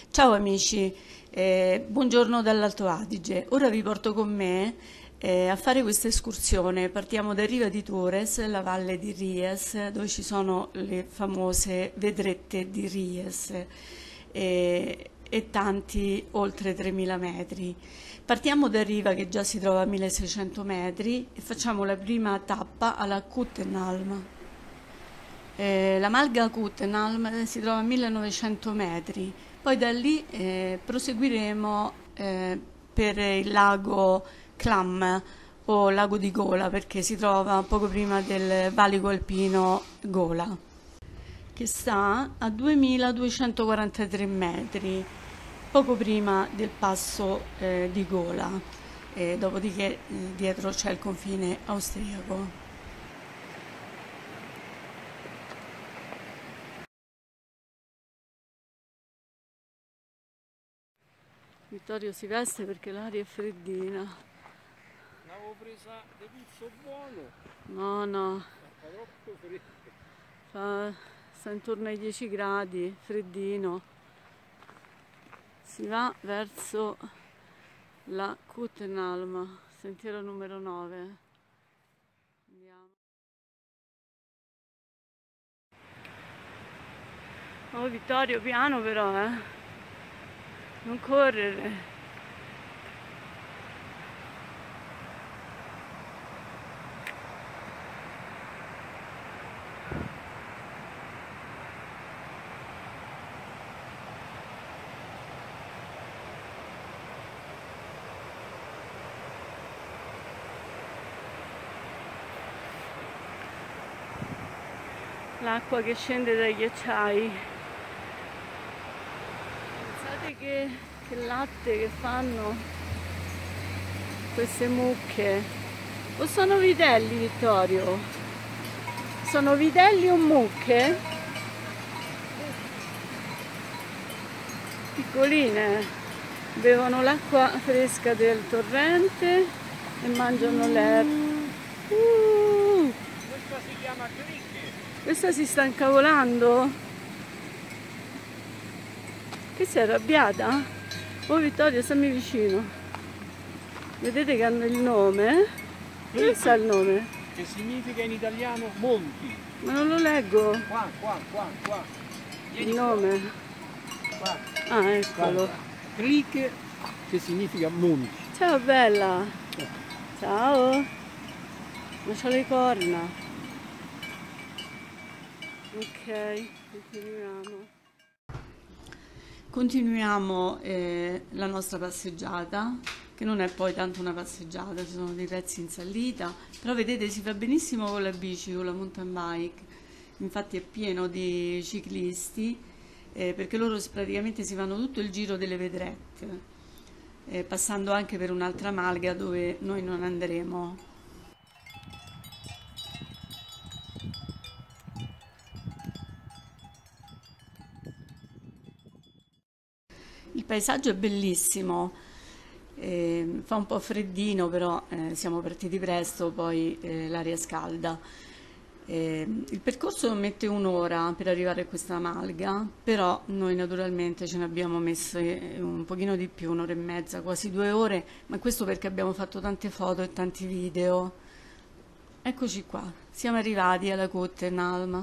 Ciao amici, buongiorno dall'Alto Adige. Ora vi porto con me a fare questa escursione. Partiamo da Riva di Torres, la valle di Ries, dove ci sono le famose vedrette di Ries e tanti oltre 3000 metri. Partiamo da Riva che già si trova a 1600 metri e facciamo la prima tappa alla Kuttenalm. La Malga Kuttenalm si trova a 1900 metri, poi da lì proseguiremo per il lago Clam o lago di Gola perché si trova poco prima del valico alpino Gola, che sta a 2243 metri, poco prima del passo di Gola, dopodiché dietro c'è il confine austriaco. Vittorio si veste perché l'aria è freddina. L'avevo presa di puzzo buono. No, no, Fa troppo freddo. sta intorno ai 10 gradi, freddino. Si va verso la Kuttenalm, sentiero numero 9. Andiamo. Oh Vittorio, piano però, non correre. L'acqua che scende dai ghiacciai. Pensate che latte che fanno queste mucche. O sono vitelli, Vittorio? Sono vitelli o mucche? Piccoline. Bevono l'acqua fresca del torrente e mangiano l'erba. Questa si chiama cricket. Questa si sta incavolando? Che sei arrabbiata? Oh Vittorio, stammi vicino. Vedete che hanno il nome? Dove sta il nome? Che significa in italiano monti. Ma non lo leggo. Qua. Il nome. Qua. Ah, eccolo. Cricket che significa monti. Ciao bella. Ciao. Ma c'ho le corna. Ok, continuiamo. Continuiamo la nostra passeggiata, che non è poi tanto una passeggiata, ci sono dei pezzi in salita, però vedete si fa benissimo con la bici, con la mountain bike, infatti è pieno di ciclisti perché loro praticamente si fanno tutto il giro delle vedrette, passando anche per un'altra malga dove noi non andremo. Il paesaggio è bellissimo, fa un po' freddino, però siamo partiti presto, poi l'aria è scalda. Il percorso mette un'ora per arrivare a questa malga, però noi naturalmente ce ne abbiamo messo un pochino di più, un'ora e mezza, quasi 2 ore, ma questo perché abbiamo fatto tante foto e tanti video. Eccoci qua, siamo arrivati alla Kuttenalm.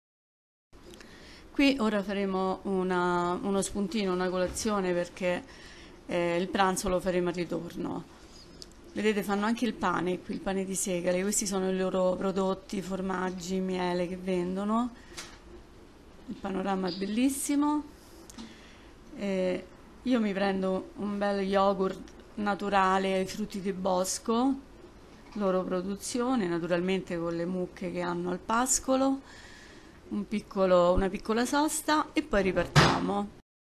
Qui ora faremo uno spuntino, una colazione perché il pranzo lo faremo al ritorno. Vedete, fanno anche il pane qui, il pane di segale. Questi sono i loro prodotti, formaggi, miele che vendono. Il panorama è bellissimo. Io mi prendo un bel yogurt naturale ai frutti di bosco, loro produzione, naturalmente con le mucche che hanno al pascolo. Una piccola sosta e poi ripartiamo.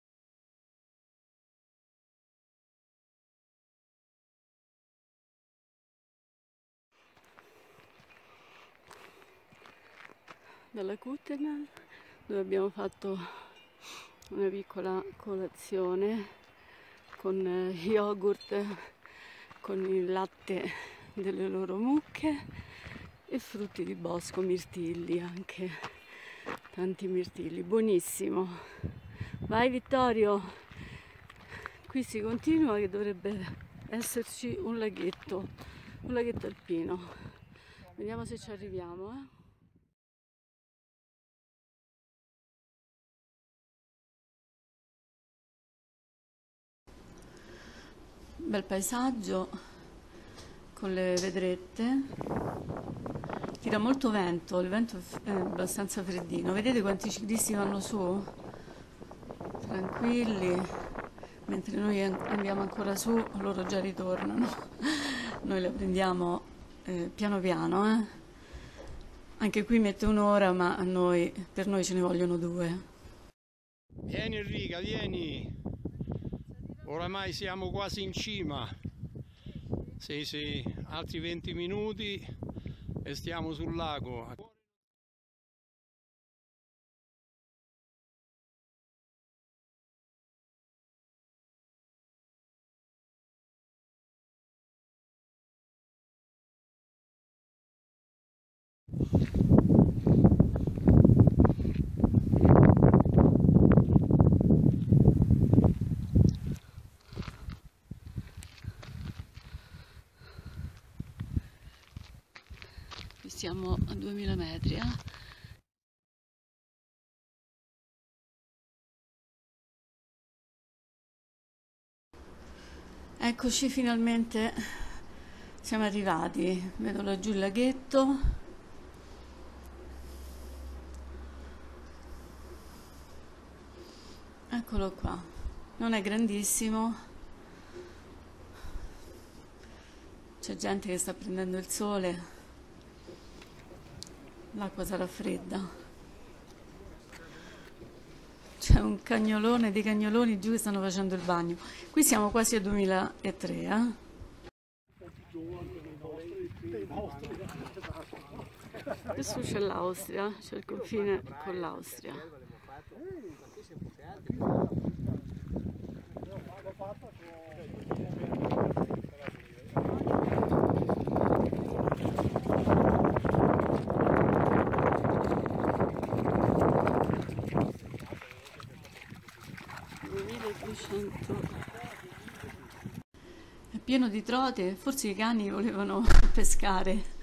Dalla Kuttenal, dove abbiamo fatto una piccola colazione con yogurt, con il latte delle loro mucche e frutti di bosco, mirtilli anche. Tanti mirtilli, buonissimo. Vai Vittorio, qui si continua, che dovrebbe esserci un laghetto alpino. Vediamo se ci arriviamo, Bel paesaggio con le vedrette, tira molto vento, il vento è abbastanza freddino. Vedete quanti ciclisti vanno su? Tranquilli, mentre noi andiamo ancora su, loro già ritornano. Noi la prendiamo piano piano, Anche qui mette un'ora, ma per noi ce ne vogliono 2. Vieni Enrica, vieni! Oramai siamo quasi in cima. Sì, altri 20 minuti e stiamo sul lago. Siamo a 2000 metri, Eccoci, finalmente siamo arrivati. Vedo laggiù il laghetto. Eccolo qua. Non è grandissimo. C'è gente che sta prendendo il sole. L'acqua sarà fredda. C'è un cagnolone, dei cagnoloni giù che stanno facendo il bagno. Qui siamo quasi a 2003, Adesso c'è l'Austria, c'è il confine con l'Austria. È pieno di trote, forse i cani volevano pescare.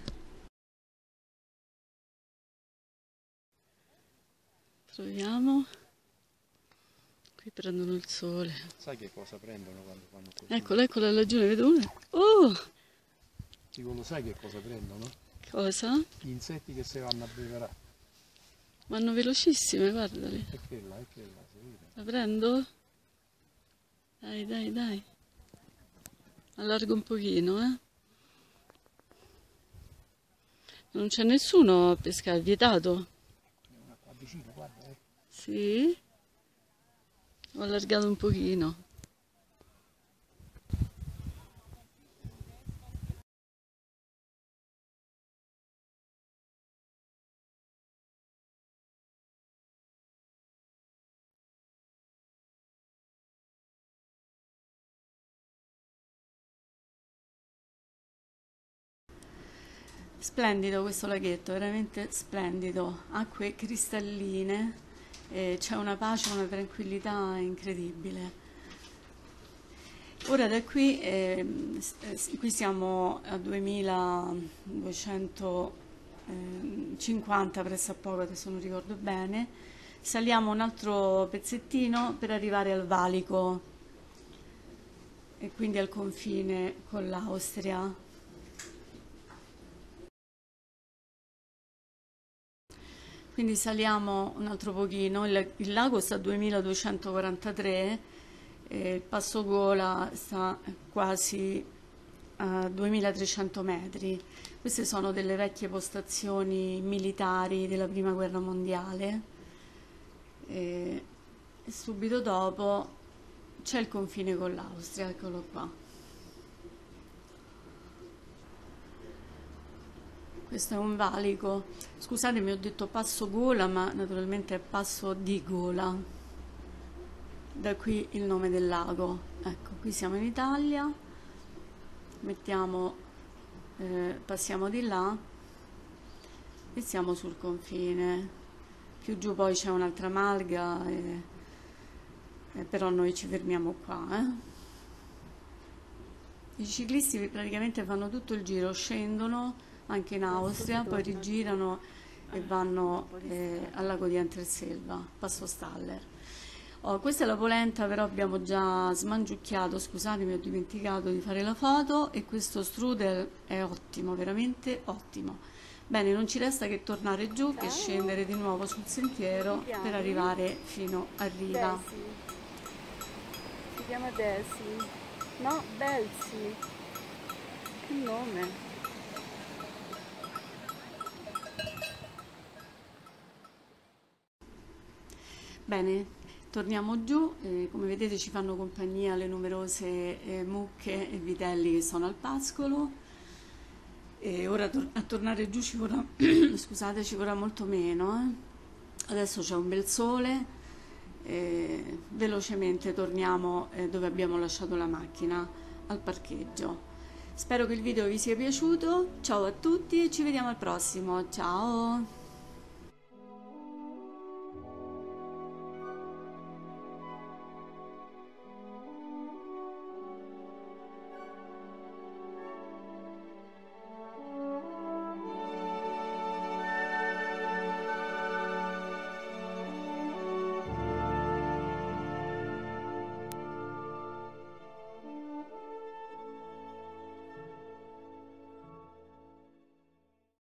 Troviamo. Qui prendono il sole. Sai che cosa prendono quando fanno così? Eccola laggiù, ne vedo una. Oh! Dico, lo sai che cosa prendono? Cosa? Gli insetti che si vanno a beverare. Vanno velocissime, guardali. È quella, si vede. La prendo? Dai. Allargo un pochino, Non c'è nessuno a pescare, è vietato. Qua vicino, guarda, Sì? Ho allargato un pochino. Splendido questo laghetto, veramente splendido, acque cristalline, c'è una pace, una tranquillità incredibile. Ora da qui, qui siamo a 2250 pressappoco, adesso non ricordo bene, saliamo un altro pezzettino per arrivare al valico e quindi al confine con l'Austria. Quindi saliamo un altro pochino, il lago sta a 2243, il Passo Gola sta quasi a 2300 metri. Queste sono delle vecchie postazioni militari della Prima Guerra Mondiale e subito dopo c'è il confine con l'Austria, eccolo qua. Questo è un valico, scusatemi ho detto Passo Gola, ma naturalmente è Passo di Gola, da qui il nome del lago. Ecco, qui siamo in Italia, passiamo di là e siamo sul confine. Più giù poi c'è un'altra malga però noi ci fermiamo qua. I ciclisti praticamente fanno tutto il giro, scendono anche in Austria, poi rigirano e vanno al lago di Anterselva, Passo Staller. Oh, questa è la polenta, però abbiamo già smangiucchiato, scusatemi, ho dimenticato di fare la foto, e questo strudel è ottimo, veramente ottimo. Bene, non ci resta che tornare giù e scendere di nuovo sul sentiero per arrivare fino a riva. Desi. Si chiama Desi. No, Delsi. Che nome? Bene, torniamo giù, come vedete ci fanno compagnia le numerose mucche e vitelli che sono al pascolo, e ora a tornare giù ci vorrà, scusate, ci vorrà molto meno. Adesso c'è un bel sole, velocemente torniamo dove abbiamo lasciato la macchina, al parcheggio. Spero che il video vi sia piaciuto, ciao a tutti e ci vediamo al prossimo, ciao!